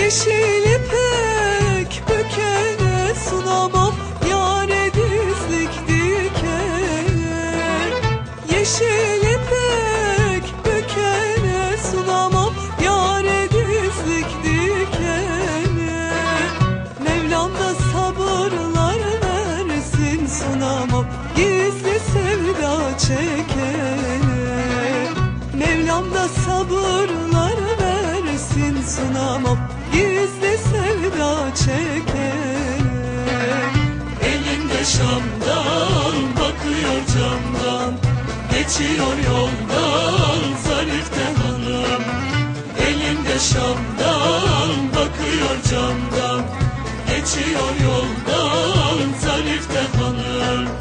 Yeşil ipek bükene sunamam, yâre dizlik dikene. Yeşil ipek bükene sunamam, yâre dizlik dikene. Mevlam da sabırlar versin, sunamam gizli sevda çekene. Mevlam da sabırlar versin, sunamam gizli sevda çekene. Elinde şamdan, bakıyor camdan, geçiyor yoldan Zarife hanım. Elinde şamdan, bakıyor camdan, geçiyor yoldan Zarife hanım.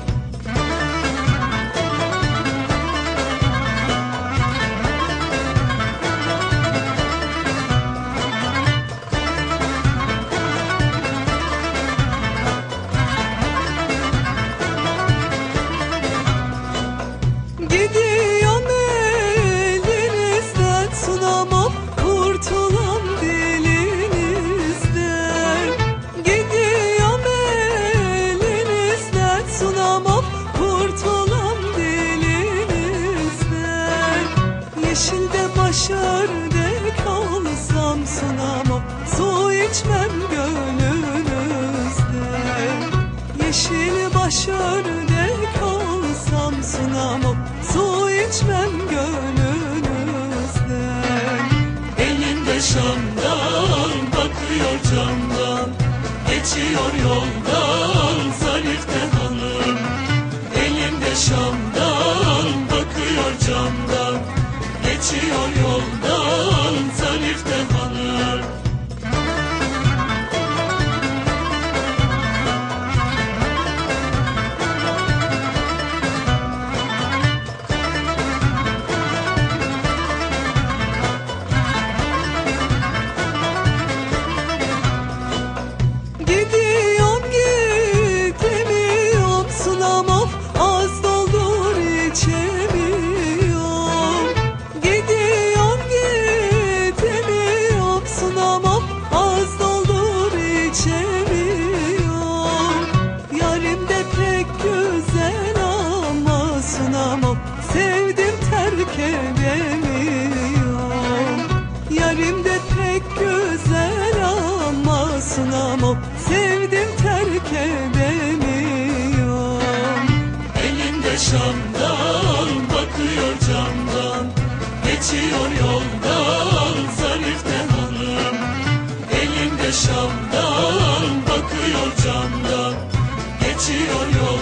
Gidiyorum elinizden, sunamam kurtulan dilinizden. Gidiyorum elinizden, sunamam kurtulan dilinizden. Yeşilde başardek alsam, sunamam su içmem gönlünüzden. Yeşil başardek alsam, sunamam su içmem gönlünüzden. Elinde şamdan, bakıyor camdan, geçiyor yoldan Zarife hanım. Elinde şamdan, bakıyor camdan, geçiyor yoldan Zarife hanım. Gidiyorum gidemiyorum, sunamam az doldur içemiyorum. Gidiyorum gidemiyorum, sunamam az doldur içemiyorum. Yarim de pek güzel ama sunamam sevdim terk edemiyorum. Yarim de pek güzel ama sunamam sevdim terk edemiyorum. Elinde şamdan, bakıyor camdan, geçiyor yoldan Zarife hanım. Elinde şamdan, bakıyor camdan, geçiyor yoldan